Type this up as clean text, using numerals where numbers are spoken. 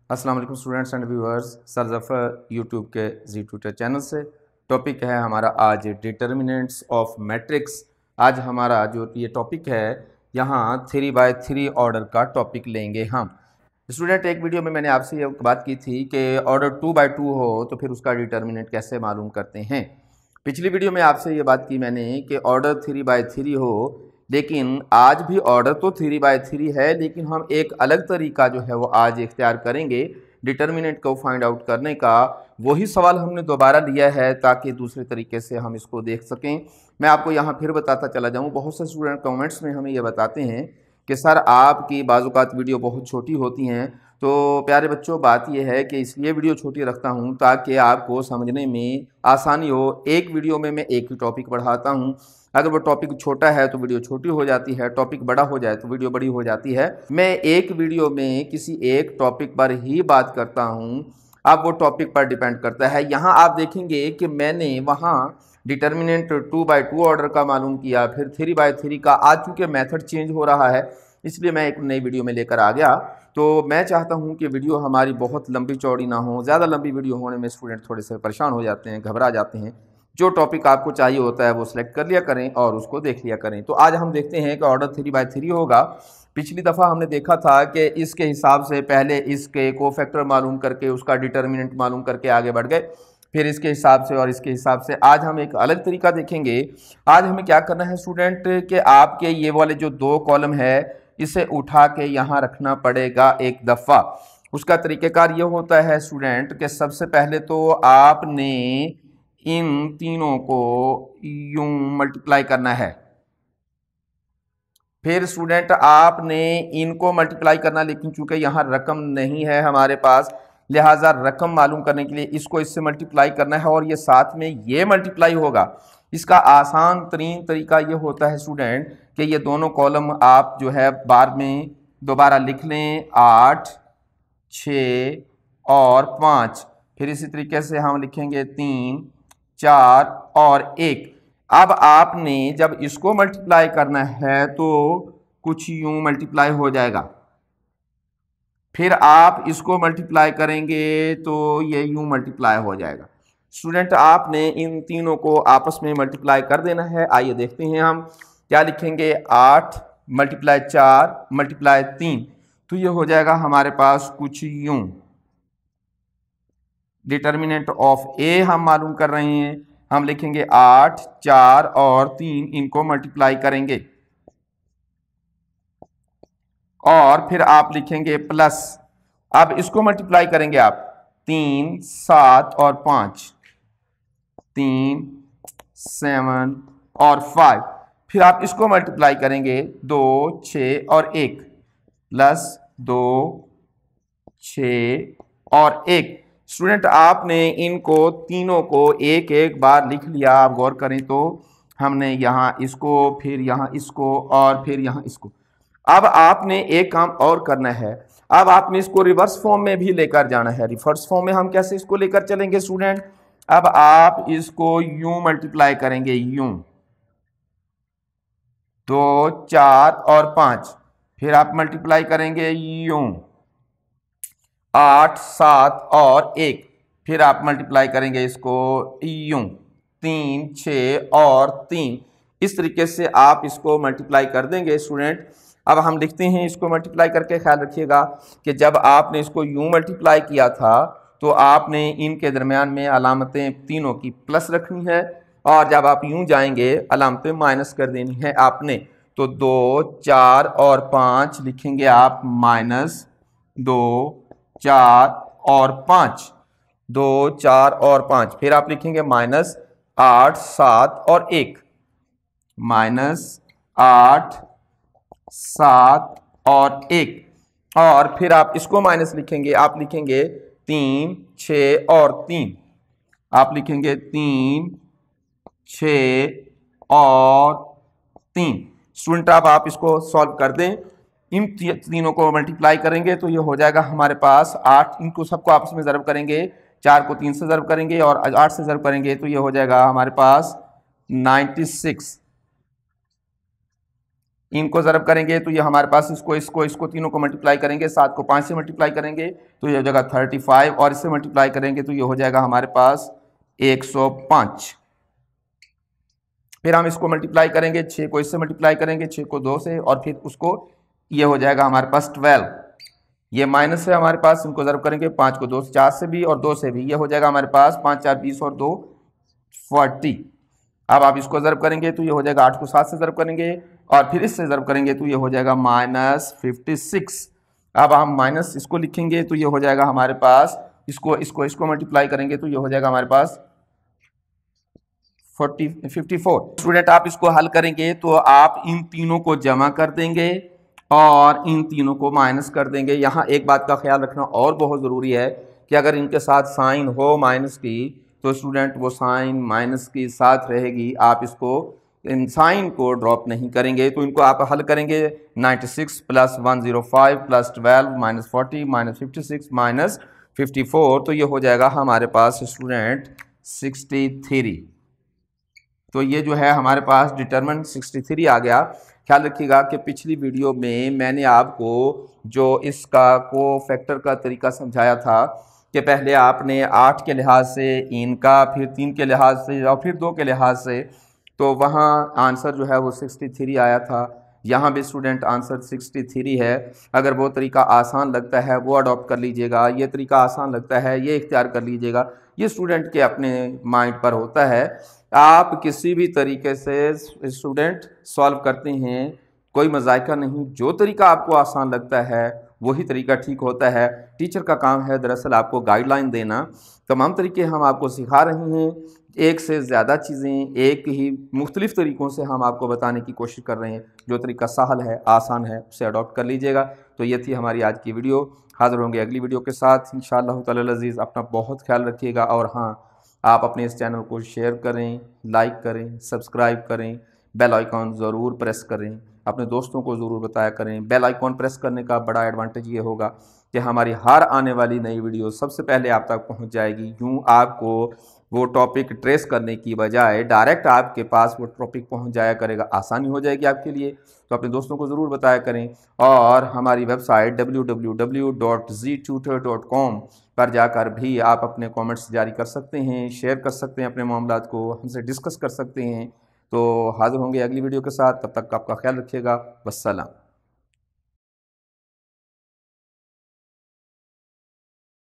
अस्सलाम वालेकुम students and viewers. Sir Zafar YouTube के जी ट्यूटर चैनल से टॉपिक है हमारा आज डिटर्मिनेंट्स ऑफ मैट्रिक्स। आज हमारा जो ये टॉपिक है यहाँ 3/3 ऑर्डर का टॉपिक लेंगे हम। स्टूडेंट, एक वीडियो में मैंने आपसे ये बात की थी कि ऑर्डर 2/2 हो तो फिर उसका डिटर्मिनेंट कैसे मालूम करते हैं। पिछली वीडियो में आपसे ये बात की मैंने कि ऑर्डर 3/3 हो, लेकिन आज भी ऑर्डर तो 3/3 है, लेकिन हम एक अलग तरीका जो है वो आज इख्तियार करेंगे डिटर्मिनेंट को फाइंड आउट करने का। वही सवाल हमने दोबारा लिया है ताकि दूसरे तरीके से हम इसको देख सकें। मैं आपको यहाँ फिर बताता चला जाऊँ। बहुत से स्टूडेंट कमेंट्स में हमें ये बताते हैं कि सर आपकी बाज़-औक़ात वीडियो बहुत छोटी होती हैं। तो प्यारे बच्चों, बात यह है कि इसलिए वीडियो छोटी रखता हूं ताकि आपको समझने में आसानी हो। एक वीडियो में मैं एक ही टॉपिक पढ़ाता हूं। अगर वो टॉपिक छोटा है तो वीडियो छोटी हो जाती है, टॉपिक बड़ा हो जाए तो वीडियो बड़ी हो जाती है। मैं एक वीडियो में किसी एक टॉपिक पर ही बात करता हूं। अब वो टॉपिक पर डिपेंड करता है। यहाँ आप देखेंगे कि मैंने वहाँ डिटर्मिनेंट 2/2 ऑर्डर का मालूम किया, फिर 3/3 का। आज चूँकि मेथड चेंज हो रहा है इसलिए मैं एक नई वीडियो में लेकर आ गया। तो मैं चाहता हूं कि वीडियो हमारी बहुत लंबी चौड़ी ना हो। ज़्यादा लंबी वीडियो होने में स्टूडेंट थोड़े से परेशान हो जाते हैं, घबरा जाते हैं। जो टॉपिक आपको चाहिए होता है वो सिलेक्ट कर लिया करें और उसको देख लिया करें। तो आज हम देखते हैं कि ऑर्डर 3/3 होगा। पिछली दफ़ा हमने देखा था कि इसके हिसाब से पहले इसके कोफैक्टर मालूम करके उसका डिटर्मिनेंट मालूम करके आगे बढ़ गए, फिर इसके हिसाब से और इसके हिसाब से। आज हम एक अलग तरीका देखेंगे। आज हमें क्या करना है स्टूडेंट कि आपके ये वाले जो दो कॉलम है इसे उठा के यहाँ रखना पड़ेगा एक दफ़ा। उसका तरीक़ेकार ये होता है स्टूडेंट कि सबसे पहले तो आपने इन तीनों को यूं मल्टीप्लाई करना है। फिर स्टूडेंट आपने इनको मल्टीप्लाई करना, लेकिन चूंकि यहाँ रकम नहीं है हमारे पास, लिहाजा रकम मालूम करने के लिए इसको इससे मल्टीप्लाई करना है और ये साथ में ये मल्टीप्लाई होगा। इसका आसान तरीन तरीका ये होता है स्टूडेंट कि ये दोनों कॉलम आप जो है बार में दोबारा लिख लें, 8, 6 और 5। फिर इसी तरीके से हम लिखेंगे 3, 4 और 1। अब आपने जब इसको मल्टीप्लाई करना है तो कुछ यूं मल्टीप्लाई हो जाएगा। फिर आप इसको मल्टीप्लाई करेंगे तो ये यूं मल्टीप्लाई हो जाएगा। स्टूडेंट, आपने इन तीनों को आपस में मल्टीप्लाई कर देना है। आइए देखते हैं हम क्या लिखेंगे। 8 × 4 × 3, तो ये हो जाएगा हमारे पास कुछ यूं। डिटर्मिनेंट ऑफ ए हम मालूम कर रहे हैं। हम लिखेंगे 8, 4 और 3, इनको मल्टीप्लाई करेंगे और फिर आप लिखेंगे प्लस। अब इसको मल्टीप्लाई करेंगे आप 3, 7 और 5, 3, 7 और 5। फिर आप इसको मल्टीप्लाई करेंगे 2, 6 और 1, प्लस 2, 6 और 1। स्टूडेंट, आपने इनको तीनों को एक एक बार लिख लिया। आप गौर करें तो हमने यहाँ इसको, फिर यहाँ इसको और फिर यहाँ इसको। अब आपने एक काम और करना है। अब आपने इसको रिवर्स फॉर्म में भी लेकर जाना है। रिवर्स फॉर्म में हम कैसे इसको लेकर चलेंगे स्टूडेंट? अब आप इसको यूं मल्टीप्लाई करेंगे, यूं 2, 4 और 5। फिर आप मल्टीप्लाई करेंगे यूं 8, 7 और 1। फिर आप मल्टीप्लाई करेंगे इसको यूं 3, 6 और 3। इस तरीके से आप इसको मल्टीप्लाई कर देंगे स्टूडेंट। अब हम लिखते हैं इसको मल्टीप्लाई करके। ख्याल रखिएगा कि जब आपने इसको यूं मल्टीप्लाई किया था तो आपने इनके दरमियान में अलामतें तीनों की प्लस रखनी है और जब आप यूं जाएंगे अलामतें माइनस कर देनी है आपने। तो 2, 4 और 5 लिखेंगे आप -2, 4 और 5, 2, 4 और 5। फिर आप लिखेंगे -8, 7 और 1, -8, 7 और 1। और फिर आप इसको माइनस लिखेंगे। आप लिखेंगे 3, 6 और 3। आप लिखेंगे 3, 6 और 3। स्टूडेंट, अब आप इसको सॉल्व कर दें। इन तीनों को मल्टीप्लाई करेंगे तो ये हो जाएगा हमारे पास 8। इनको सबको आपस में ज़र्ब करेंगे, 4 को 3 से ज़र्ब करेंगे और 8 से ज़र्ब करेंगे तो ये हो जाएगा हमारे पास 96। इनको ज़रब करेंगे तो ये हमारे पास इसको तीनों को मल्टीप्लाई करेंगे, 7 को 5 से मल्टीप्लाई करेंगे तो ये हो जाएगा 35, और इससे मल्टीप्लाई करेंगे तो ये हो जाएगा हमारे पास 105। फिर हम इसको मल्टीप्लाई करेंगे, 6 को इससे मल्टीप्लाई करेंगे, 6 को 2 से, और फिर उसको ये हो जाएगा हमारे पास 12। ये माइनस है हमारे पास, इनको ज़रब करेंगे 5 को 2 से 4 से भी और 2 से भी, ये हो जाएगा हमारे पास 5 4 20 और 2 40। अब आप इसको ज़रब करेंगे तो ये हो जाएगा 8 को 7 से ज़रब करेंगे और फिर इससे ज़रब करेंगे तो ये हो जाएगा -56। अब हम माइनस इसको लिखेंगे तो ये हो जाएगा हमारे पास, इसको मल्टीप्लाई करेंगे तो ये हो जाएगा हमारे पास 54। स्टूडेंट आप इसको हल करेंगे तो आप इन तीनों को जमा कर देंगे और इन तीनों को माइनस कर देंगे। यहाँ एक बात का ख्याल रखना और बहुत ज़रूरी है कि अगर इनके साथ साइन हो माइनस की तो स्टूडेंट वो साइन माइनस की साथ रहेगी, आप इसको इन साइन को ड्रॉप नहीं करेंगे। तो इनको आप हल करेंगे 96 + 105 + 12 - 40 - 56 - 54, तो ये हो जाएगा हमारे पास स्टूडेंट 63। तो ये जो है हमारे पास डिटरमिनेंट 63 आ गया। ख्याल रखिएगा कि पिछली वीडियो में मैंने आपको जो इसका कोफैक्टर का तरीका समझाया था कि पहले आपने 8 के लिहाज से इनका, फिर 3 के लिहाज से और फिर 2 के लिहाज से, तो वहाँ आंसर जो है वो 63 आया था। यहाँ भी स्टूडेंट आंसर 63 है। अगर वो तरीका आसान लगता है वो अडॉप्ट कर लीजिएगा, ये तरीका आसान लगता है ये इख्तियार कर लीजिएगा। ये स्टूडेंट के अपने माइंड पर होता है। आप किसी भी तरीके से स्टूडेंट सॉल्व करते हैं, कोई मजायका नहीं, जो तरीका आपको आसान लगता है वही तरीका ठीक होता है। टीचर का काम है दरअसल आपको गाइडलाइन देना। तमाम तरीके हम आपको सिखा रहे हैं, एक से ज़्यादा चीज़ें एक ही मुख्तलिफ़ तरीक़ों से हम आपको बताने की कोशिश कर रहे हैं। जो तरीका सहल है, आसान है, उसे अडॉप्ट कर लीजिएगा। तो ये थी हमारी आज की वीडियो। हाज़िर होंगे अगली वीडियो के साथ इंशाअल्लाह ताला अज़ीज़। अपना बहुत ख्याल रखिएगा और हाँ, आप अपने इस चैनल को शेयर करें, लाइक करें, सब्सक्राइब करें, बेल आइकॉन ज़रूर प्रेस करें, अपने दोस्तों को ज़रूर बताया करें। बेल आइकॉन प्रेस करने का बड़ा एडवांटेज ये होगा कि हमारी हर आने वाली नई वीडियो सबसे पहले आप तक पहुंच जाएगी। यूँ आपको वो टॉपिक ट्रेस करने की बजाय डायरेक्ट आपके पास वो टॉपिक पहुंच जाया करेगा, आसानी हो जाएगी आपके लिए। तो अपने दोस्तों को ज़रूर बताया करें और हमारी वेबसाइट www.ztutor.com पर जाकर भी आप अपने कमेंट्स जारी कर सकते हैं, शेयर कर सकते हैं, अपने मामलात को हमसे डिस्कस कर सकते हैं। तो हाज़िर होंगे अगली वीडियो के साथ, तब तक आपका ख्याल रखिएगा। वस्सलाम।